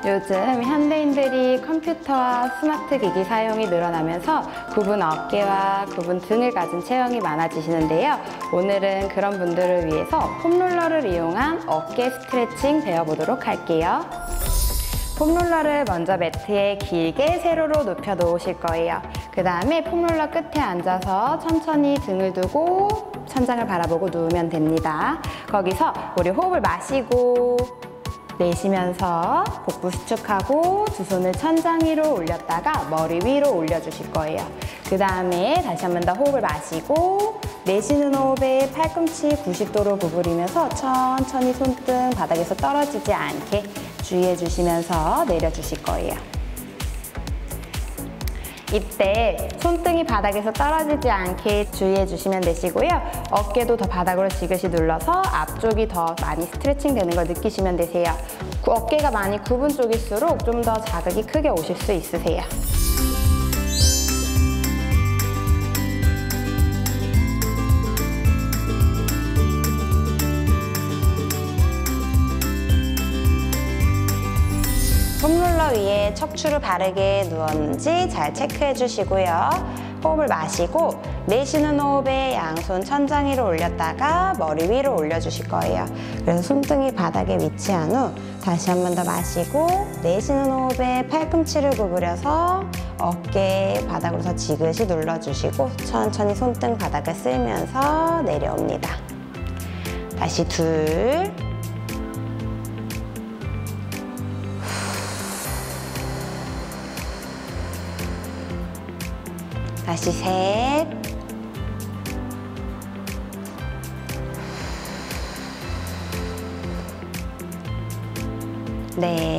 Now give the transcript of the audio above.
요즘 현대인들이 컴퓨터와 스마트 기기 사용이 늘어나면서 굽은 어깨와 굽은 등을 가진 체형이 많아지시는데요. 오늘은 그런 분들을 위해서 폼롤러를 이용한 어깨 스트레칭 배워보도록 할게요. 폼롤러를 먼저 매트에 길게 세로로 눕혀 놓으실 거예요. 그 다음에 폼롤러 끝에 앉아서 천천히 등을 두고 천장을 바라보고 누우면 됩니다. 거기서 우리 호흡을 마시고 내쉬면서 복부 수축하고 두 손을 천장 위로 올렸다가 머리 위로 올려주실 거예요. 그 다음에 다시 한 번 더 호흡을 마시고 내쉬는 호흡에 팔꿈치 90도로 구부리면서 천천히 손등 바닥에서 떨어지지 않게 주의해 주시면서 내려주실 거예요. 이때 손등이 바닥에서 떨어지지 않게 주의해 주시면 되시고요. 어깨도 더 바닥으로 지그시 눌러서 앞쪽이 더 많이 스트레칭 되는 걸 느끼시면 되세요. 어깨가 많이 굽은 쪽일수록 좀 더 자극이 크게 오실 수 있으세요. 폼롤러 위에 척추를 바르게 누웠는지 잘 체크해 주시고요. 호흡을 마시고 내쉬는 호흡에 양손 천장 위로 올렸다가 머리 위로 올려주실 거예요. 그래서 손등이 바닥에 위치한 후 다시 한 번 더 마시고 내쉬는 호흡에 팔꿈치를 구부려서 어깨 바닥으로 더 지그시 눌러주시고 천천히 손등 바닥을 쓸면서 내려옵니다. 다시 둘, 다시 셋, 넷,